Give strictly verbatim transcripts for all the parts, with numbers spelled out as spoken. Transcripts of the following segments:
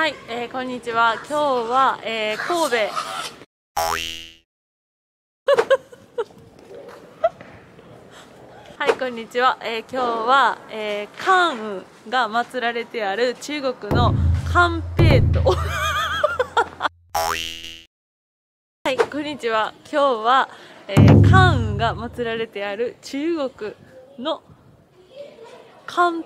はい、えー、こんにちは。今日は、えー、神戸はい、こんにちは。えー、今日は、えー、関羽が祀られてある中国の関平とはい、こんにちは。今日は、えー、関羽が祀られてある中国の関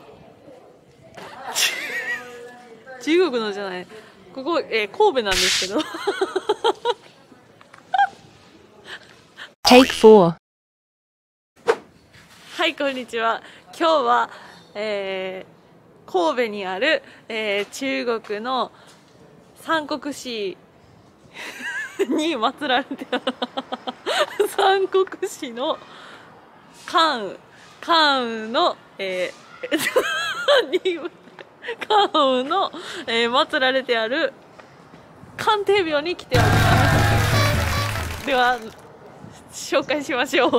中国のじゃない、ここ、えー、神戸なんですけど Take four. はい、こんにちは。今日は、えー、神戸にある、えー、中国の三国志に祀られてある三国志の関羽関羽の、えー、関羽の、えー、祀られてある関帝廟に来ております。では紹介しましょう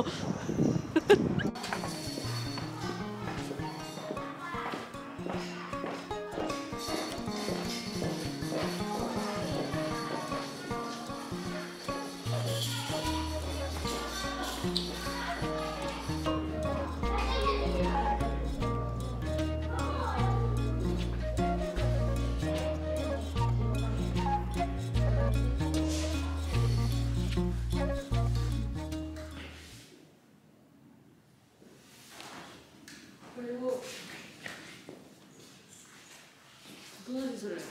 これをどうやってする？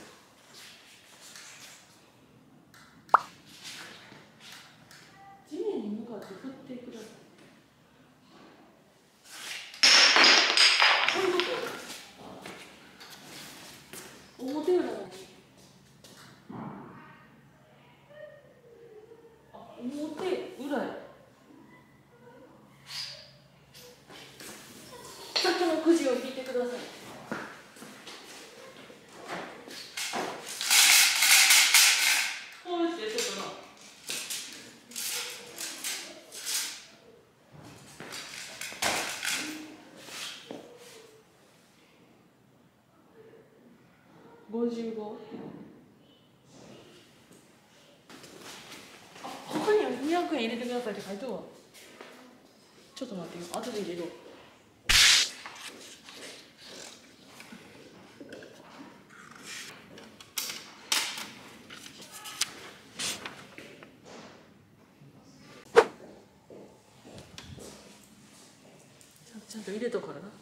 地面に向かって振ってください。こういうこと表裏にあ表裏や先のくじを引いてください。こうしてちょっとなごじゅうご。あ、ここにはにひゃくえん入れてくださいって書いてるわ。ちょっと待ってよ、後で入れるわ。ちゃんと入れとくからな。